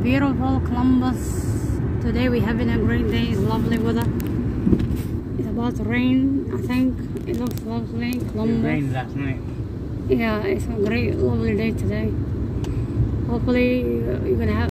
beautiful Columbus. Today we're having a great day. It's lovely weather. It's about to rain, I think. It looks lovely. Columbus. It rained last night. Yeah, it's a great, lovely day today. Hopefully you're gonna have